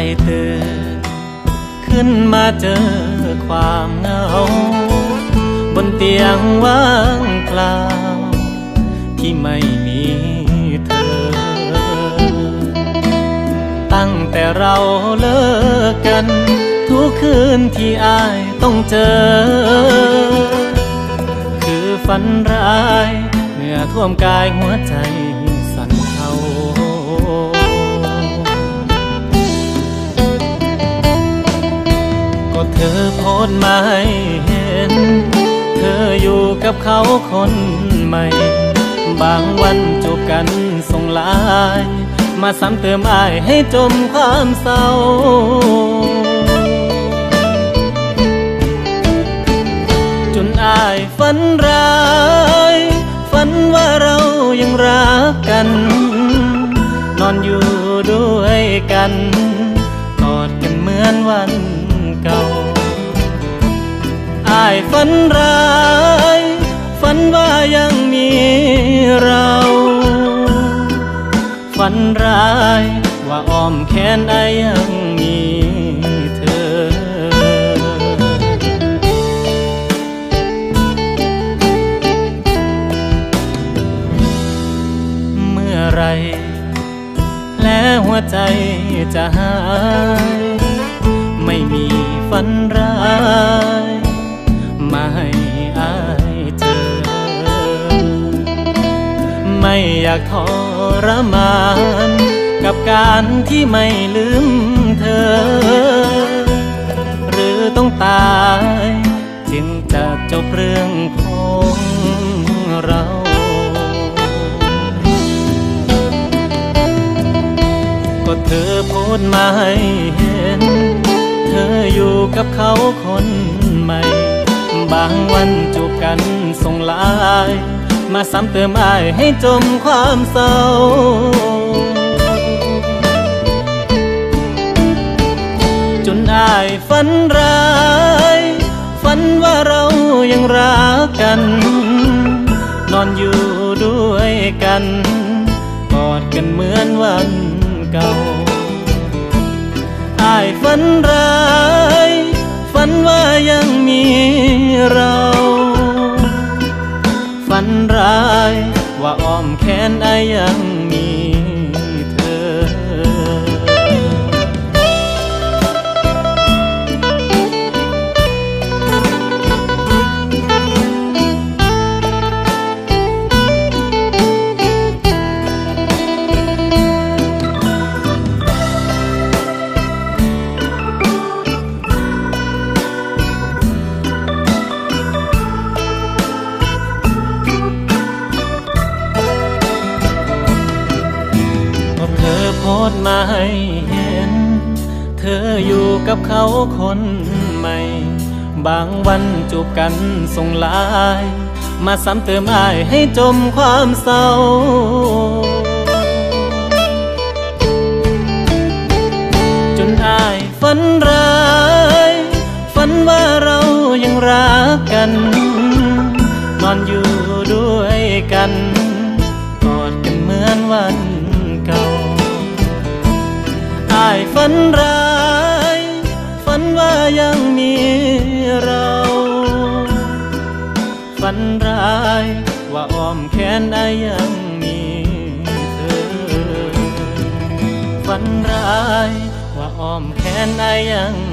ตื่นขึ้นมาเจอความเหงาบนเตียงว่างเปล่าที่ไม่มีเธอตั้งแต่เราเลิกกันทุกคืนที่อ้ายต้องเจอคือฝันร้ายเมื่อท่วมกายหัวใจสั่นเทาก็เธอโพสต์มาให้เห็นเธออยู่กับเขาคนใหม่บางวันจูบกันส่งไลน์มาซ้ำเติมอ้ายให้จมความเศร้าจนอ้ายฝันร้ายฝันว่าเรายังรักกันนอนอยู่ด้วยกันกอดกันเหมือนวันเก่าอ้ายฝันร้ายฝันว่ายังมีเราฝันร้ายว่าอ้อมแขนอ้ายยังมีเธอเมื่อไรและหัวใจจะหายไม่มีฝันร้ายมาให้อ้ายเจอไม่อยากทรมานกับการที่ไม่ลืมเธอหรือต้องตายจึงจะจบเรื่องของเราก็เธอโพสต์มาให้เห็นเธออยู่กับเขาคนใหม่บางวันจูบกันส่งไลน์มาซ้ำเติมอ้ายให้จมความเศร้าจนอ้ายฝันร้ายฝันว่าเรายังรักกันนอนอยู่ด้วยกันกอดกันเหมือนวันเก่าอ้ายฝันร้ายฝันว่ายังมีเราฝันร้ายว่าอ้อมแขนอ้ายยังมีเธอโพสต์มาให้เห็นเธออยู่กับเขาคนใหม่บางวันจูบกันส่งไลน์มาซ้ำเติมอ้ายให้จมความเศร้าจนอ้ายฝันร้ายฝันว่าเรายังรักกันนอนอยู่ด้วยกันกอดกันเหมือนวันเก่าอ้ายฝันร้ายฝันว่ายังมีเราฝันร้ายว่าอ้อมแขนอ้ายยังมีเธอฝันร้ายว่าอ้อมแขนอ้ายยัง